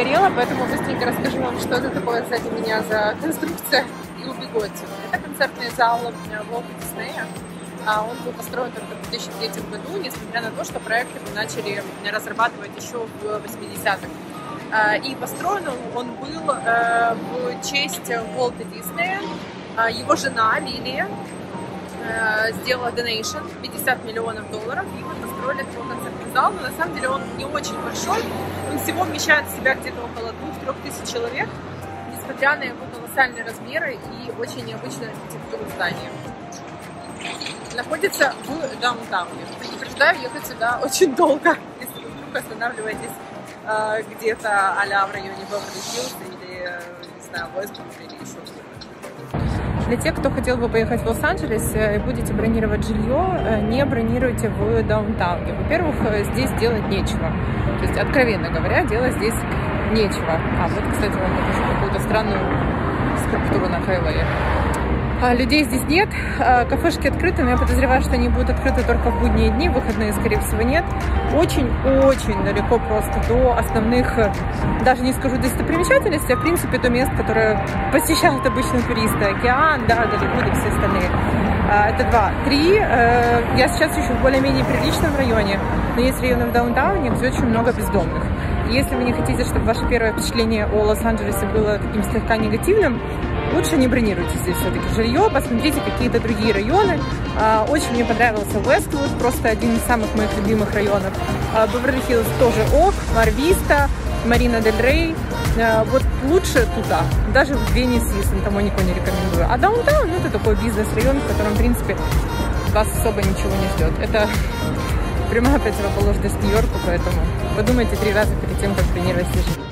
сгорела, поэтому быстренько расскажу вам, что это такое сзади меня за конструкция, и убегу отсюда. Это концертный зал Уолта Диснея. Он был построен только в 2003 году, несмотря на то, что проект его начали разрабатывать еще в 80-х. И построен он был в честь Уолта Диснея. Его жена Лилия сделала донейшн $50 миллионов, и мы построили такой концертный зал, но на самом деле он не очень большой, он всего вмещает в себя где-то около 2000-3000 человек, несмотря на его колоссальные размеры и очень необычную архитектуру здания. Находится в даунтауне. Предупреждаю, ехать сюда очень долго, если вы вдруг останавливаетесь где-то а-ля в районе Беверли-Хиллз или, не знаю, Вестбрук или еще что-то. Для тех, кто хотел бы поехать в Лос-Анджелес и будете бронировать жилье, не бронируйте в даунтауне. Во-первых, здесь делать нечего. То есть, откровенно говоря, делать здесь нечего. Вот, кстати, вам покажу какую-то странную структуру на хайвее. Людей здесь нет, кафешки открыты, но я подозреваю, что они будут открыты только в будние дни, выходные, скорее всего, нет. Очень-очень далеко просто до основных, даже не скажу достопримечательностей, а в принципе до мест, которые посещают обычно туристы. Океан, да, Голливуд и все остальные. Это 2. 3. Я сейчас еще в более-менее приличном районе, но есть районы в даунтауне, где очень много бездомных. Если вы не хотите, чтобы ваше первое впечатление о Лос-Анджелесе было таким слегка негативным, лучше не бронируйте здесь все-таки жилье, посмотрите какие-то другие районы. Очень мне понравился Вествуд, просто один из самых моих любимых районов. Беверли-Хиллз тоже ок, Мар-Виста, Марина Дель Рей. Вот лучше туда, даже в Венеции, если никому никого не рекомендую. А даунтаун, ну, это такой бизнес-район, в котором, в принципе, вас особо ничего не ждет. Это прямая противоположность Нью-Йорку, поэтому подумайте 3 раза перед тем, как бронировать жилье.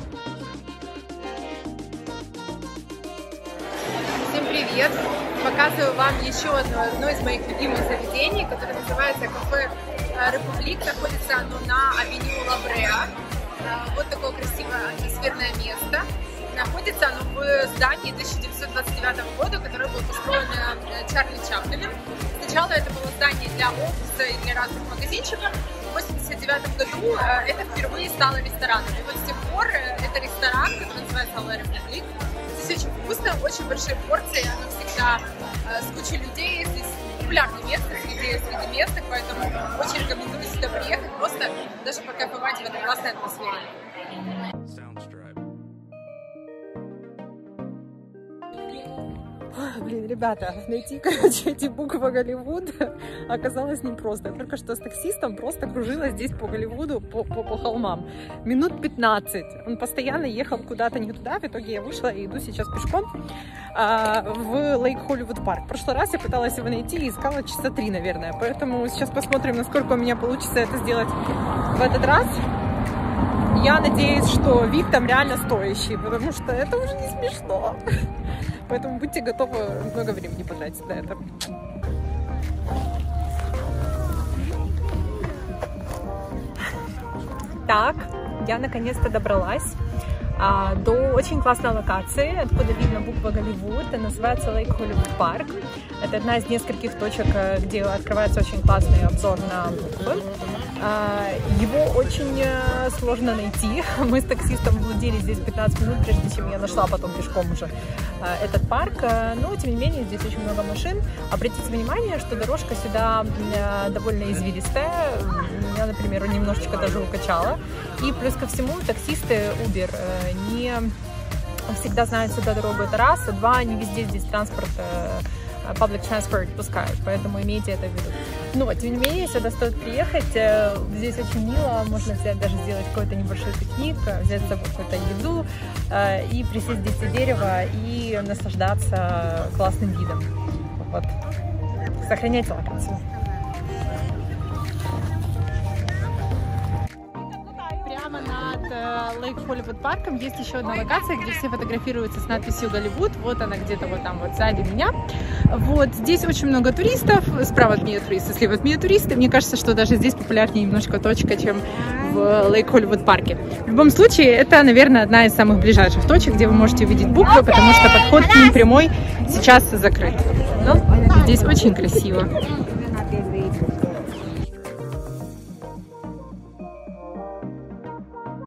Всем привет! Показываю вам еще одно из моих любимых заведений, которое называется кафе Републик. Находится оно на авеню Лабреа. Вот такое красивое атмосферное место. Находится оно в здании 1929 года, которое было построено Чарли Чаплином. Сначала это было здание для офиса и для разных магазинчиков. В 1989 году это впервые стало рестораном. И вот с тех пор это ресторан, который называется La Republic. Здесь очень вкусно, очень большие порции, оно всегда с кучей людей. Здесь популярное место среди местных, поэтому очень рекомендую сюда приехать, просто даже покайфовать в этой классной атмосфере. Блин, ребята, найти, короче, эти буквы Голливуда оказалось непросто. Я только что с таксистом просто кружила здесь по Голливуду, по холмам. Минут 15. Он постоянно ехал куда-то не туда. В итоге я вышла и иду сейчас пешком в Лейк Холливуд Парк. В прошлый раз я пыталась его найти и искала часа 3, наверное. Поэтому сейчас посмотрим, насколько у меня получится это сделать в этот раз. Я надеюсь, что вид там реально стоящий, потому что это уже не смешно. Поэтому будьте готовы много времени потратить на это. Так, я наконец-то добралась до очень классной локации, откуда видно буква Голливуд. Это называется Лейк Холливуд Парк. Это одна из нескольких точек, где открывается очень классный обзор на буквы. Его очень сложно найти. Мы с таксистом блудили здесь 15 минут, прежде чем я нашла потом пешком уже этот парк. Но, тем не менее, здесь очень много машин. Обратите внимание, что дорожка сюда довольно извилистая. Меня, например, немножечко даже укачала. И плюс ко всему, таксисты Uber не всегда знают сюда дорогу. Это раз. А 2, не везде здесь транспорт, public transport пускают, поэтому имейте это в виду. Но, тем не менее, сюда стоит приехать, здесь очень мило, можно взять, даже сделать какой-то небольшой пикник, взять с собой какую-то еду и присесть здесь у дерева и наслаждаться классным видом. Вот. Сохраняйте локацию. Прямо над Лейк Холливуд парком есть еще одна локация, где все фотографируются с надписью Голливуд. Вот она где-то вот там вот сзади меня. Вот здесь очень много туристов. Справа от меня туристы, слева от меня туристы. Мне кажется, что даже здесь популярнее немножко точка, чем в Лейк Холливуд парке. В любом случае, это, наверное, одна из самых ближайших точек, где вы можете увидеть буквы, потому что подход к ним прямой сейчас закрыт. Но здесь очень красиво.